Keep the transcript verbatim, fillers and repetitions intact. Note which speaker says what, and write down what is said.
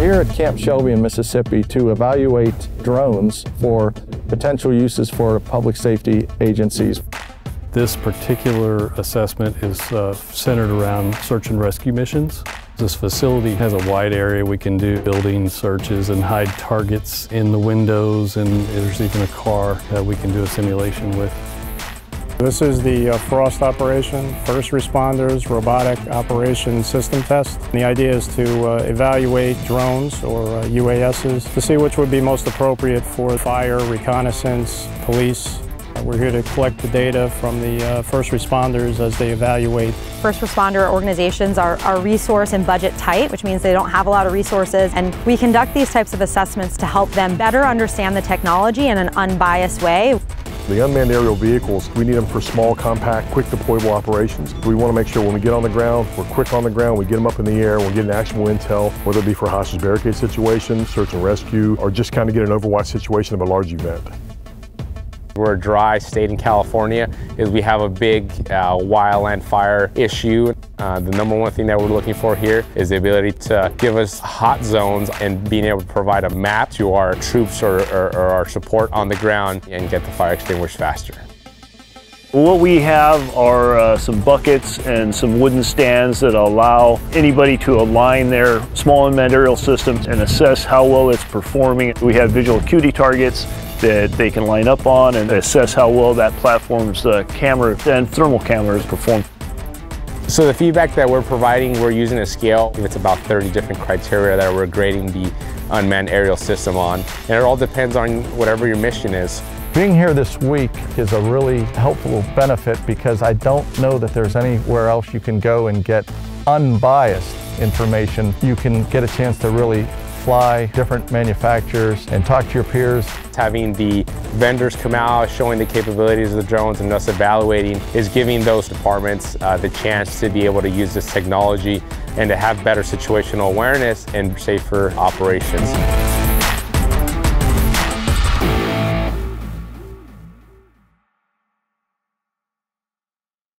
Speaker 1: here at Camp Shelby in Mississippi to evaluate drones for potential uses for public safety agencies.
Speaker 2: This particular assessment is uh, centered around search and rescue missions. This facility has a wide area. We can do building searches and hide targets in the windows, and there's even a car that we can do a simulation with.
Speaker 3: This is the uh, FRROST operation, First Responders Robotic Operation System Test. The idea is to uh, evaluate drones or uh, U A Ss to see which would be most appropriate for fire, reconnaissance, police. We're here to collect the data from the uh, first responders as they evaluate.
Speaker 4: First responder organizations are, are resource and budget tight, which means they don't have a lot of resources, and we conduct these types of assessments to help them better understand the technology in an unbiased way.
Speaker 5: The unmanned aerial vehicles, we need them for small, compact, quick deployable operations. We want to make sure when we get on the ground, we're quick on the ground, we get them up in the air, we're getting actionable intel, whether it be for a hostage barricade situation, search and rescue, or just kind of get an overwatch situation of a large event.
Speaker 6: We're a dry state in California, is we have a big uh, wildland fire issue. Uh, the number one thing that we're looking for here is the ability to give us hot zones and being able to provide a map to our troops or, or, or our support on the ground and get the fire extinguished faster.
Speaker 7: What we have are uh, some buckets and some wooden stands that allow anybody to align their small unmanned aerial systems and assess how well it's performing. We have visual acuity targets that they can line up on and assess how well that platform's uh, camera and thermal cameras perform.
Speaker 6: So the feedback that we're providing, we're using a scale. It's about thirty different criteria that we're grading the unmanned aerial system on. And it all depends on whatever your mission is.
Speaker 1: Being here this week is a really helpful benefit because I don't know that there's anywhere else you can go and get unbiased information. You can get a chance to really fly different manufacturers and talk to your peers.
Speaker 6: Having the vendors come out, showing the capabilities of the drones and us evaluating is giving those departments uh, the chance to be able to use this technology and to have better situational awareness and safer operations.